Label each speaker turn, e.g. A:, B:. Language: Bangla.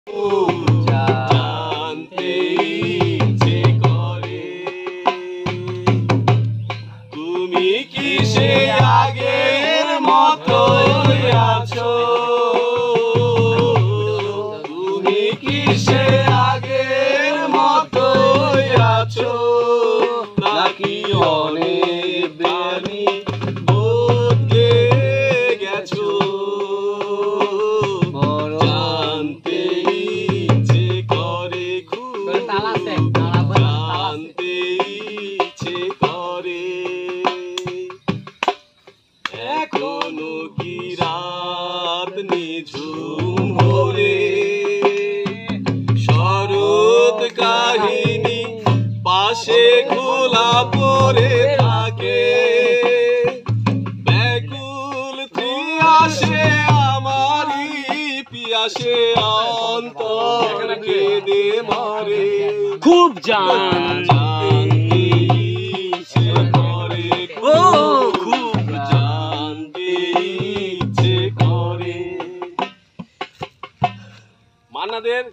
A: জানতে ইচ্ছে করে তুমি কি সে আগের মতোই আছো, তুমি কি সে আগের মতোই আছো, নাকি অনেক বাণী বদলে গেছো। জানতে ইচ্ছে করে খুব, জানতে ইচ্ছে করে এখনো কি রাত নিঝুম হলে শরৎ কাহিনী পাশে খোলা পড়ে থাকে, ব্যাকুল ত্রিয়াসে আমারই পিয়াসে অন্তর কেঁদে মরে।
B: খুব জানতে
A: ইচ্ছে করে খুব, জানতে ইচ্ছে করে। মান্না দের